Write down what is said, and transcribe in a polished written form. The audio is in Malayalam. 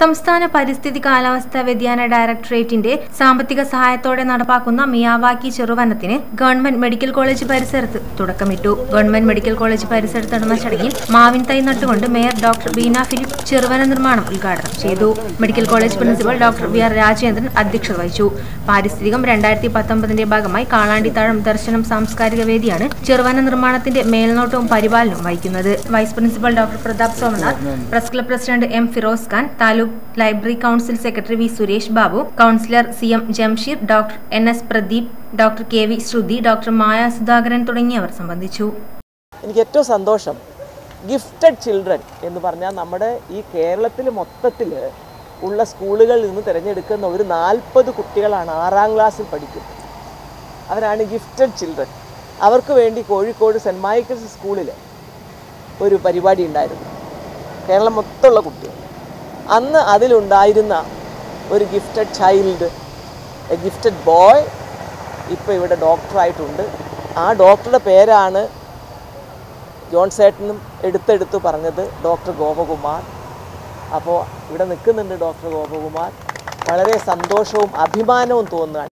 സംസ്ഥാന പരിസ്ഥിതി കാലാവസ്ഥാ വ്യതിയാന ഡയറക്ടറേറ്റിന്റെ സാമ്പത്തിക സഹായത്തോടെ നടപ്പാക്കുന്ന മിയാവാക്കി ചെറുവനത്തിന് ഗവൺമെന്റ് മെഡിക്കൽ കോളേജ് പരിസരത്ത് തുടക്കമിട്ടു. ഗവൺമെന്റ് മെഡിക്കൽ കോളേജ് പരിസരത്ത് നടന്ന ചടങ്ങിൽ മാവിൻ തൈ നട്ടുകൊണ്ട് മേയർ ഡോക്ടർ ബീന ഫിലിപ്പ് ചെറുവന നിർമ്മാണം ഉദ്ഘാടനം ചെയ്തു. Medical college principal doctor V R. Rajendran അധ്യക്ഷത വഹിച്ചു. പാരിസ്ഥിതികം 2019 ഭാഗമായി കാളാണ്ടിത്താഴം ദർശനം സാംസ്കാരിക വേദിയാണ് ചെറുവന നിർമ്മാണത്തിന്റെ മേൽനോട്ടവും പരിപാലനവും വഹിക്കുന്നത്. Vice principal doctor Prathap Somanath, press club president M. Firoz Khan, taluk library council secretary V. Suresh Babu, councillor C M. Jamsheer, doctor N S. Pradeep, doctor K V. Shruthi, doctor Maya Sudhakaran തുടങ്ങിയവർ സംബന്ധിച്ചു. എനിക്ക് ഏറ്റവും സന്തോഷം ഗിഫ്റ്റഡ് ചിൽഡ്രൻ എന്ന് പറഞ്ഞാൽ നമ്മുടെ ഈ കേരളത്തിൽ മൊത്തത്തിൽ ഉള്ള സ്കൂളുകളിൽ നിന്ന് തിരഞ്ഞെടുക്കുന്ന ഒരു 40 കുട്ടികളാണ് 6ാം ക്ലാസ്സിൽ പഠിക്കുന്നത്. അവരാണ് ഗിഫ്റ്റഡ് ചിൽഡ്രൻ. അവർക്ക് വേണ്ടി കോഴിക്കോട് സെൻറ്റ് മൈക്കിൾസ് സ്കൂളിൽ ഒരു പരിപാടി ഉണ്ടായിരുന്നു, കേരളം മൊത്തമുള്ള കുട്ടികൾ. അന്ന് അതിലുണ്ടായിരുന്ന ഒരു gifted child, a gifted boy, ഇപ്പോൾ ഇവിടെ ഡോക്ടറായിട്ടുണ്ട്. ആ ഡോക്ടറുടെ പേരാണ് ജോൺസേട്ടനും എടുത്തെടുത്ത് പറഞ്ഞത്, ഡോക്ടർ ഗോപകുമാർ. അപ്പോൾ ഇവിടെ നിൽക്കുന്നുണ്ട് ഡോക്ടർ ഗോപകുമാർ. വളരെ സന്തോഷവും അഭിമാനവും തോന്നുകയാണ്.